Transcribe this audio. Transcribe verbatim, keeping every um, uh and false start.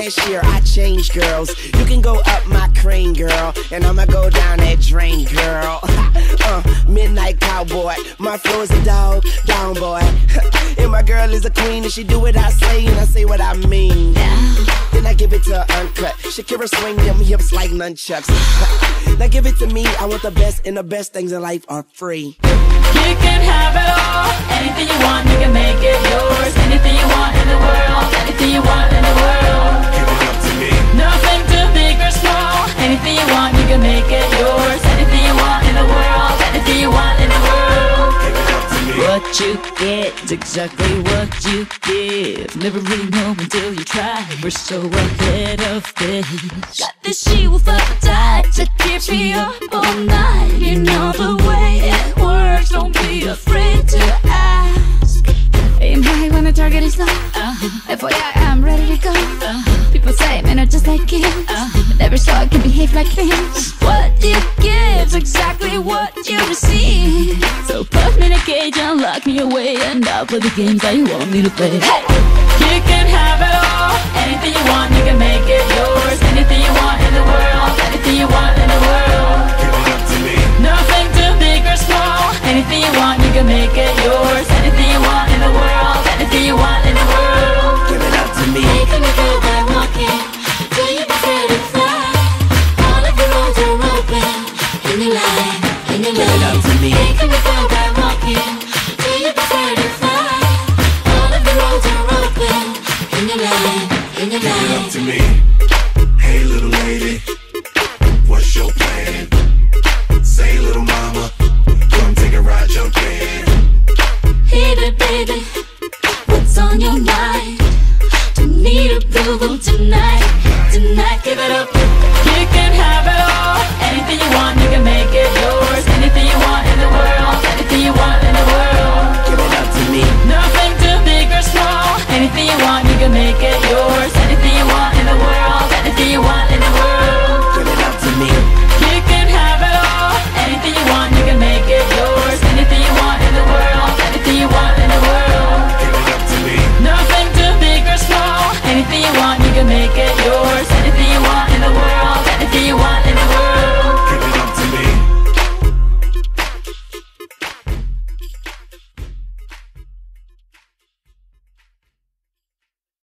cashier, I change girls. You can go up my crane, girl, and I'ma go down that drain, girl. uh, midnight cowboy, my flow is a dog, down boy. And my girl is a queen, and she do what I say, and I say what I mean. Then I give it to her uncut. Shakira swing them hips like nunchucks. Now give it to me, I want the best, and the best things in life are free. You can have it all, anything you want, you can make it yours. Anything you want in the world, anything you want in the world. Give it up to me. Nothing too big or small, anything you want, you can make it yours. Anything you want in the world, anything you want in the world. Give it up to me. What you get is exactly what you give. Never really know until you try. We're so ahead of this. Got this she wolf appetite that keeps me up all night. You know the way it works, don't be afraid to ask. Aim high when the target is low. uh-huh. F Y I, I'm ready to go. uh-huh. People say men are just like kids. uh-huh. But never saw I can behave like this. What you give's exactly what you receive. So put me in a cage and lock me away, and I'll play the games that you want me to play. Hey! You can have it all, anything you want, you can make it yours. Anything you want in the world, anything you want in the world. Give it up to me. Nothing too big or small, anything you want, you can make it yours. Anything you want in the world, anything you want in the world. Give it up to me. Hey, can we go by walking? Do you prefer to fly? All of the roads are open, in your line, in your Give it up to me. Hey, can we go by walking? Do you prefer to fly? All of the roads are open, in your line, in your Give it line. up to me. Hey little lady, what's your plan? Say little mama, come take a ride, jump in. Hey there, baby, what's on your mind? Don't need approval,